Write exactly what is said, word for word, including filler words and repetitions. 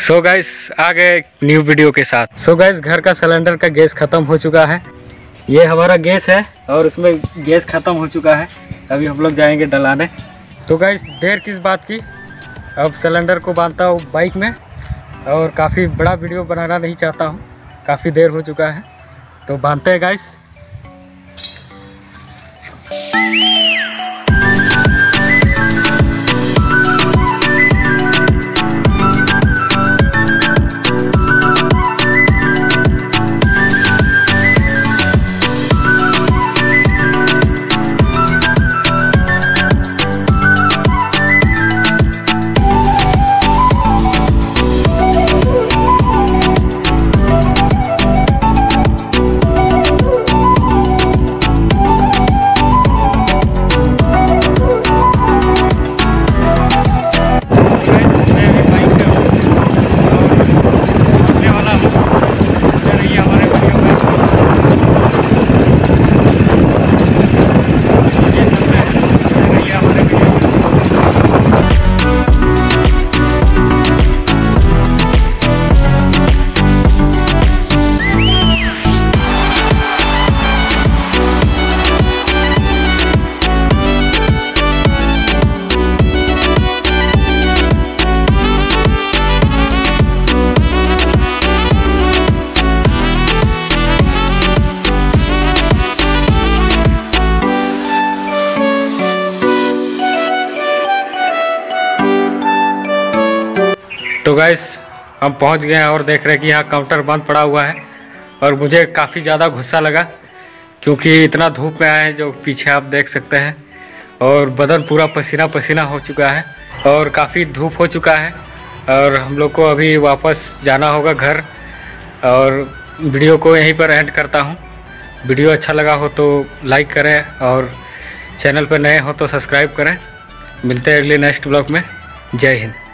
So guys आ गए new video के साथ। सो गाइस घर का सिलेंडर का गैस ख़त्म हो चुका है। ये हमारा गैस है और उसमें गैस ख़त्म हो चुका है। अभी हम लोग जाएंगे डलाने। तो गाइस देर किस बात की, अब सिलेंडर को बांधता हूँ बाइक में और काफ़ी बड़ा वीडियो बनाना नहीं चाहता हूँ, काफ़ी देर हो चुका है तो बांधते हैं गाइस। तो गाइस हम पहुंच गए हैं और देख रहे हैं कि यहाँ काउंटर बंद पड़ा हुआ है और मुझे काफ़ी ज़्यादा गुस्सा लगा क्योंकि इतना धूप में आए हैं जो पीछे आप देख सकते हैं और बदन पूरा पसीना पसीना हो चुका है और काफ़ी धूप हो चुका है और हम लोग को अभी वापस जाना होगा घर। और वीडियो को यहीं पर एंड करता हूँ। वीडियो अच्छा लगा हो तो लाइक करें और चैनल पर नए हो तो सब्सक्राइब करें। मिलते हैं अगले नेक्स्ट ब्लॉग में। जय हिंद।